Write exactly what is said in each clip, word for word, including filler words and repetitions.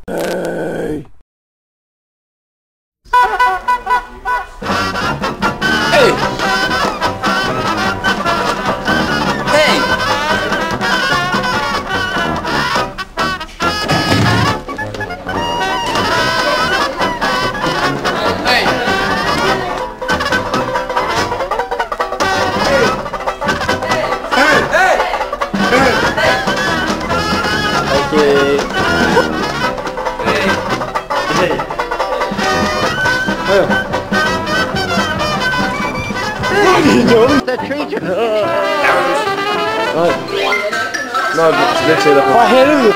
Hey. Hey! Hey! Hey! What are you doing? The treacher. Nej. Nej, det tæller på. For helvede.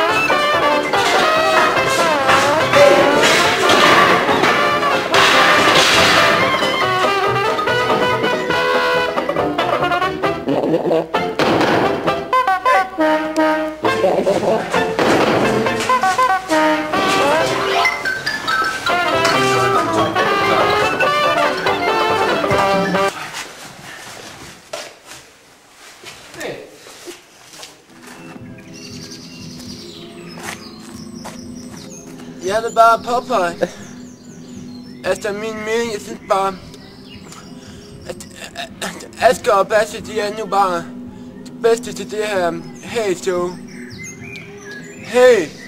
Jeg vil bare påpege, efter min mening, jeg synes bare, at, at Asger og Basse, de er nu bare det bedste til det her hey show. Hey!